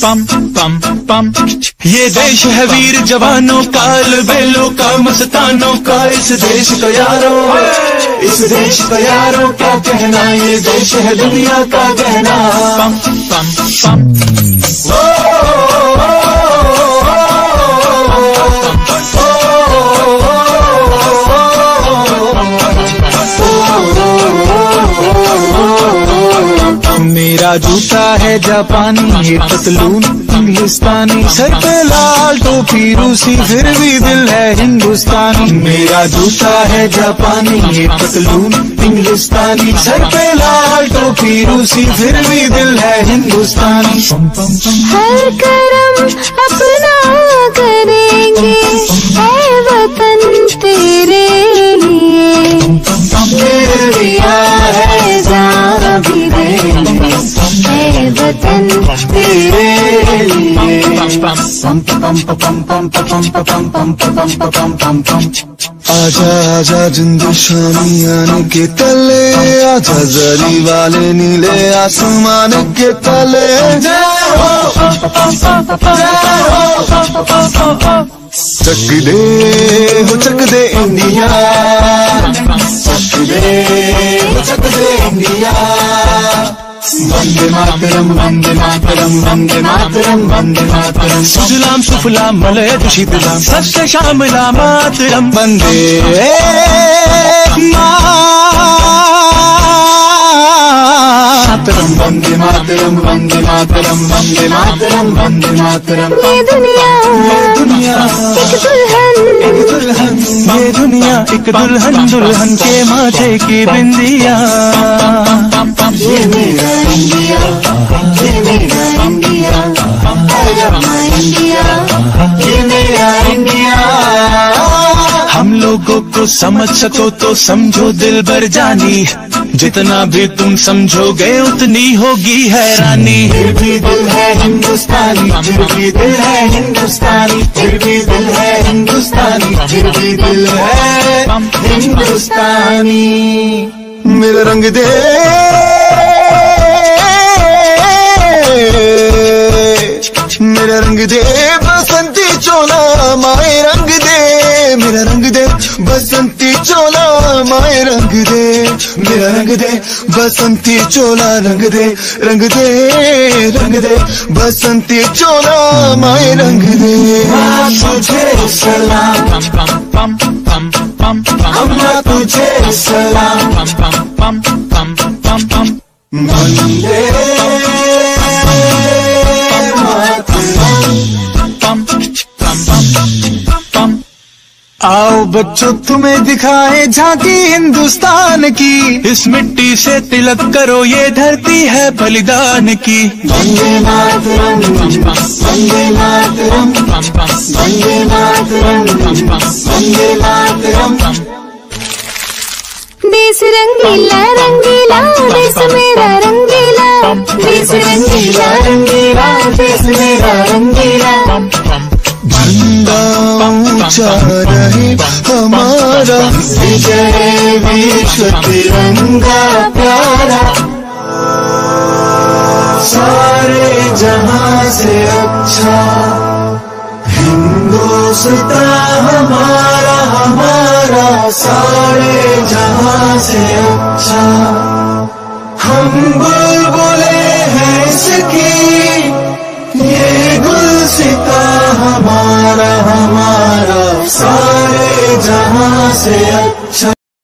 पम पम पम। ये देश है वीर जवानों का, बेलों का, मस्तानों का, इस देश का यारो, इस देश का यारो क्या कहना, ये देश है दुनिया का गहना। पम पम पम। मेरा जूता है जापानी, ये पतलून इंग्लिस्तानी, सर पे लाल टोपी रूसी, फिर भी दिल है हिंदुस्तानी। मेरा जूता है जापानी, ये पतलून इंग्लिस्तानी, सर पे लाल टोपी रूसी, फिर भी दिल है हिंदुस्तानी। हर करम अपना करेंगे ऐ वतन तेरे लिए, दिया है जान भी देंगे ऐ वतन तेरे लिए। आजा आजा जिंदशानी आने के तले, आजा जरी वाले नीले आसमान के तले। चक दे हो चक दे इंडिया, चक दे हो चक दे इंडिया। वंदे मातरम वंदे मातरम वंदे मातरम वंदे मातरम। सुजलाम सुफलाम मलयज शीतलाम सस्य श्यामला मातरम। वंदे मातरम वंदे मातरम वंदे मातरम वंदे मातरम वंदे मातरम। ये दुनिया एक दुल्हन, ये दुनिया एक दुल्हन, दुल्हन के माथे की बिंदिया। ये मेरा इंडिया, ये मेरा इंडिया, इंडिया, ये मेरा इंडिया। हम लोगों को समझ सको तो समझो दिल भर जानी, जितना भी तुम समझोगे उतनी होगी हैरानी। फिर भी दिल है हिंदुस्तानी, फिर भी दिल है हिंदुस्तानी, फिर भी दिल है हिंदुस्तानी, फिर भी दिल है हिंदुस्तानी। मेरा रंग दे मेरा रंग दे बसंती चोला माए रंग दे, मेरा रंग दे बसंती चोला माए रंग दे, मेरा रंग दे बसंती चोला रंग दे, रंग दे रंग दे बसंती चोला माए रंग दे। तुझे सलाम, अम्मा तुझे सलाम, वंदे आओ बच्चों तुम्हें दिखाए झांकी हिंदुस्तान की, इस मिट्टी से तिलक करो ये धरती है बलिदान की। वंदे मातरम वंदे मातरम वंदे मातरम वंदे मातरम। देश रंगीला रंगीला देश मेरा रंगीला, देश रंगीला रंगीला देश मेरा रंगीला। झंडा ऊंचा रहे हमारा, विजय विश्व तिरंगा प्यारा। सारे जहां से अच्छा हिंदुस्तान हमारा, हमारा सारे जहां से अच्छा। हम बुलबुले हैं इसकी, ये गुलसिता हमारा, हमारा सारे जहां से अच्छा।